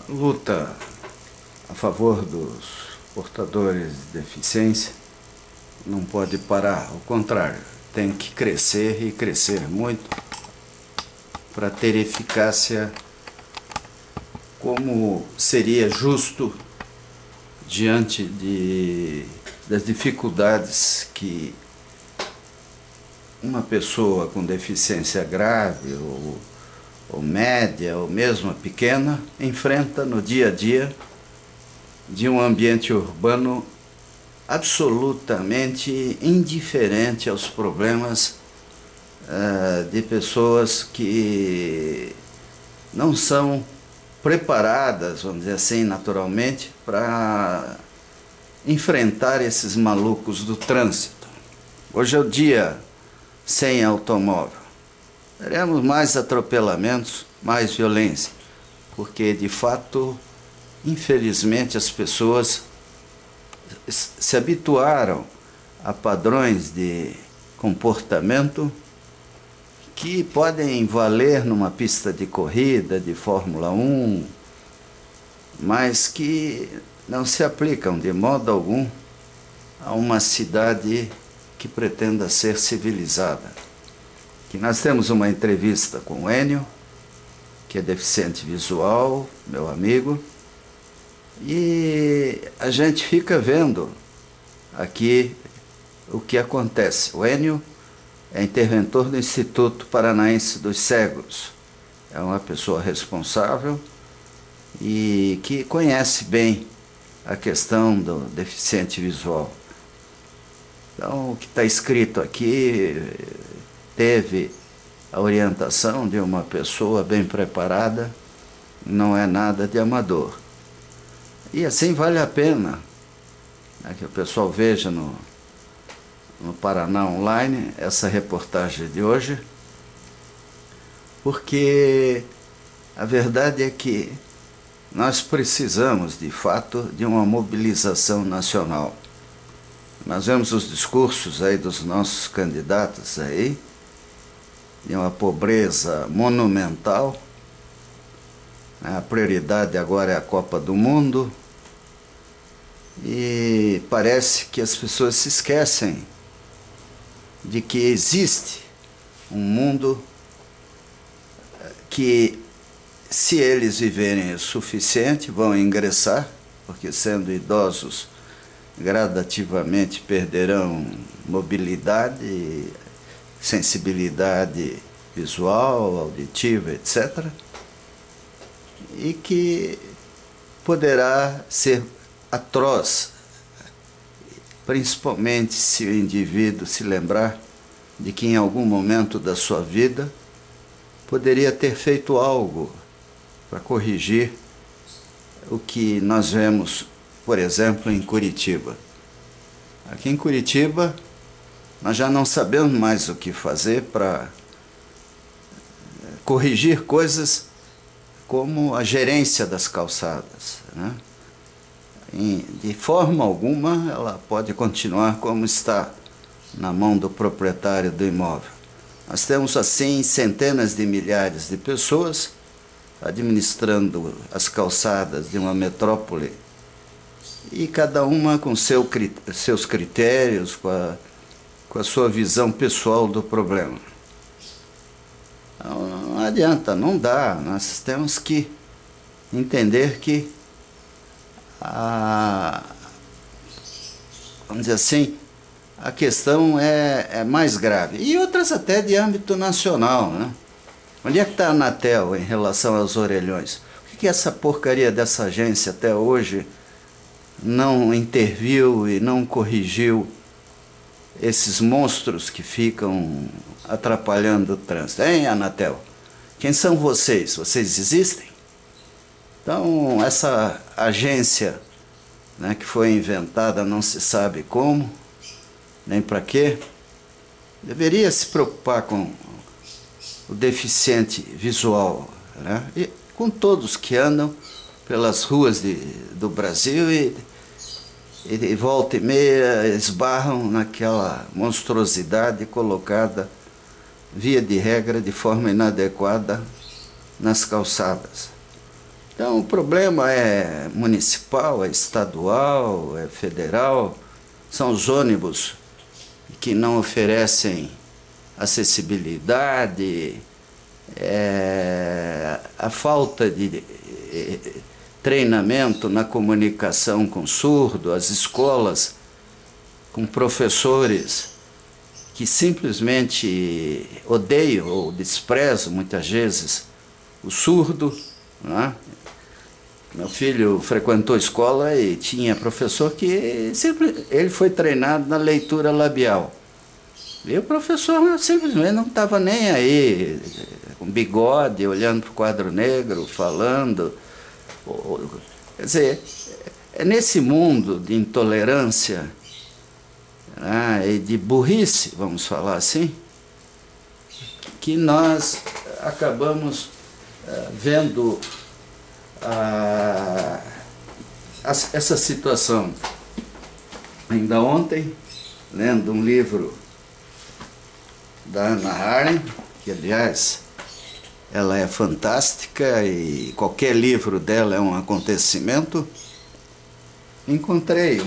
A luta a favor dos portadores de deficiência não pode parar, ao contrário, tem que crescer e crescer muito para ter eficácia como seria justo diante das dificuldades que uma pessoa com deficiência grave ou média ou mesmo pequena enfrenta no dia a dia de um ambiente urbano absolutamente indiferente aos problemas de pessoas que não são preparadas, vamos dizer assim, naturalmente, para enfrentar esses malucos do trânsito. Hoje é o dia sem automóvel. Teremos mais atropelamentos, mais violência, porque de fato, infelizmente, as pessoas se habituaram a padrões de comportamento que podem valer numa pista de corrida, de Fórmula 1, mas que não se aplicam de modo algum a uma cidade que pretenda ser civilizada. Que nós temos uma entrevista com o Enio, que é deficiente visual, meu amigo, e a gente fica vendo aqui o que acontece. O Enio é interventor do Instituto Paranaense dos Cegos. É uma pessoa responsável e que conhece bem a questão do deficiente visual. Então, o que está escrito aqui teve a orientação de uma pessoa bem preparada, não é nada de amador. E assim vale a pena, né, que o pessoal veja no Paraná Online essa reportagem de hoje, porque a verdade é que nós precisamos, de fato, de uma mobilização nacional. Nós vemos os discursos aí dos nossos candidatos aí, de uma pobreza monumental. A prioridade agora é a Copa do Mundo, e parece que as pessoas se esquecem de que existe um mundo que, se eles viverem o suficiente, vão ingressar, porque sendo idosos, gradativamente perderão mobilidade, sensibilidade visual, auditiva, etc. E que poderá ser atroz, principalmente se o indivíduo se lembrar de que em algum momento da sua vida poderia ter feito algo para corrigir o que nós vemos, por exemplo, em Curitiba. Aqui em Curitiba, nós já não sabemos mais o que fazer para corrigir coisas como a gerência das calçadas, né? De forma alguma, ela pode continuar como está, na mão do proprietário do imóvel. Nós temos, assim, centenas de milhares de pessoas administrando as calçadas de uma metrópole, e cada uma com seus critérios, com a sua visão pessoal do problema. Não adianta, não dá. Nós temos que entender que vamos dizer assim, a questão é mais grave. E outras até de âmbito nacional, né? Onde é que está a Anatel em relação aos orelhões? Por que essa porcaria dessa agência até hoje não interviu e não corrigiu esses monstros que ficam atrapalhando o trânsito? Hein, Anatel? Quem são vocês? Vocês existem? Então, essa agência, né, que foi inventada, não se sabe como, nem para quê, deveria se preocupar com o deficiente visual, né, e com todos que andam pelas ruas do Brasil e volta e meia esbarram naquela monstruosidade colocada, via de regra, de forma inadequada nas calçadas. Então o problema é municipal, é estadual, é federal, são os ônibus que não oferecem acessibilidade, a falta de treinamento na comunicação com surdo, as escolas com professores que simplesmente odeiam ou desprezam muitas vezes o surdo, né? Meu filho frequentou escola e tinha professor que ele foi treinado na leitura labial. E o professor simplesmente não estava nem aí, com bigode, olhando para o quadro negro, falando. Quer dizer, é nesse mundo de intolerância, né, e de burrice, vamos falar assim, que nós acabamos vendo essa situação. Ainda ontem, lendo um livro da Hannah Arendt, que aliás ela é fantástica e qualquer livro dela é um acontecimento, encontrei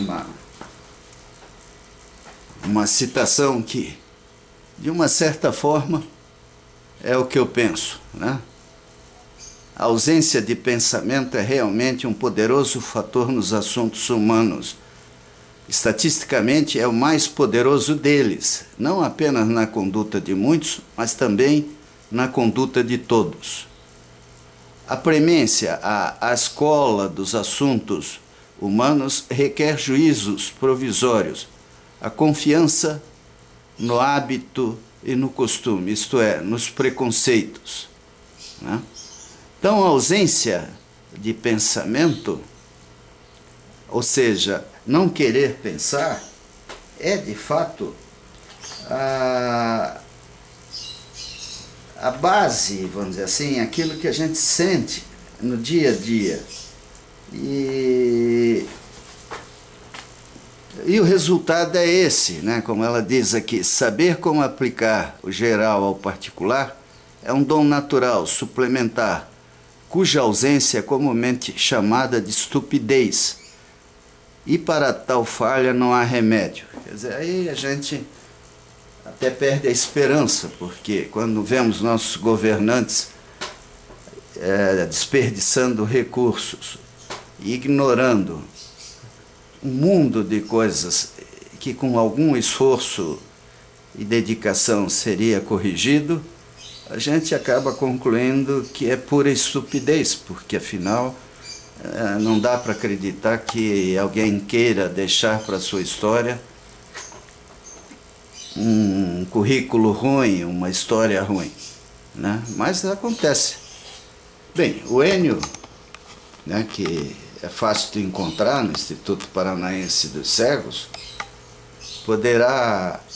uma citação que, de uma certa forma, é o que eu penso, né? A ausência de pensamento é realmente um poderoso fator nos assuntos humanos. Estatisticamente, é o mais poderoso deles, não apenas na conduta de muitos, mas também na conduta de todos. A premência à escola dos assuntos humanos requer juízos provisórios, a confiança no hábito e no costume, isto é, nos preconceitos, né? Então, a ausência de pensamento, ou seja, não querer pensar, é de fato a base, vamos dizer assim, aquilo que a gente sente no dia a dia. E o resultado é esse, né? Como ela diz aqui, saber como aplicar o geral ao particular é um dom natural, suplementar, cuja ausência é comumente chamada de estupidez. E para tal falha não há remédio. Quer dizer, aí a gente até perde a esperança, porque quando vemos nossos governantes desperdiçando recursos, ignorando um mundo de coisas que com algum esforço e dedicação seria corrigido, a gente acaba concluindo que é pura estupidez, porque afinal não dá para acreditar que alguém queira deixar para a sua história um currículo ruim, uma história ruim, né? Mas acontece. Bem, o Enio, né, que é fácil de encontrar no Instituto Paranaense dos Cegos, poderá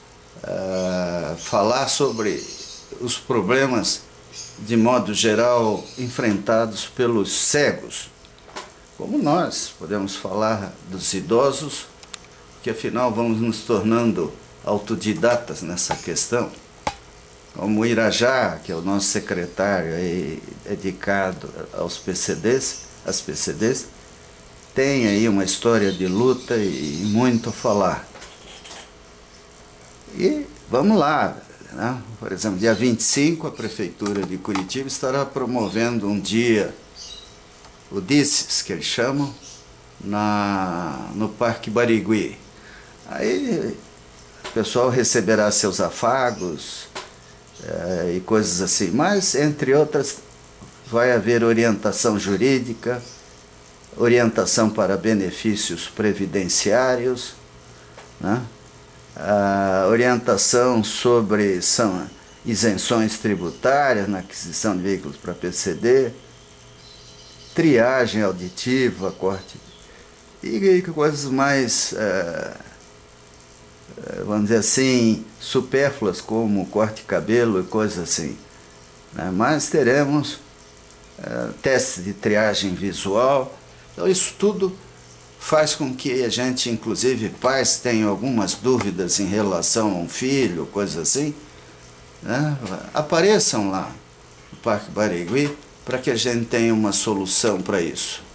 falar sobre os problemas, de modo geral, enfrentados pelos cegos. Como nós podemos falar dos idosos, que afinal vamos nos tornando autodidatas nessa questão. Como o Irajá, que é o nosso secretário aí, dedicado aos PCDs, às PCDs, tem aí uma história de luta e muito a falar. E vamos lá, né? Por exemplo, dia 25, a Prefeitura de Curitiba estará promovendo um dia, o DICES, que eles chamam, no Parque Barigui. Aí o pessoal receberá seus afagos e coisas assim, mas, entre outras, vai haver orientação jurídica, orientação para benefícios previdenciários, né? Orientação sobre isenções tributárias na aquisição de veículos para PCD, triagem auditiva, corte e coisas mais, vamos dizer assim, supérfluas, como corte de cabelo e coisas assim, né? Mas teremos testes de triagem visual. Então isso tudo faz com que a gente, inclusive pais, tenham algumas dúvidas em relação a um filho, coisas assim, né? Apareçam lá no Parque Barigui para que a gente tenha uma solução para isso?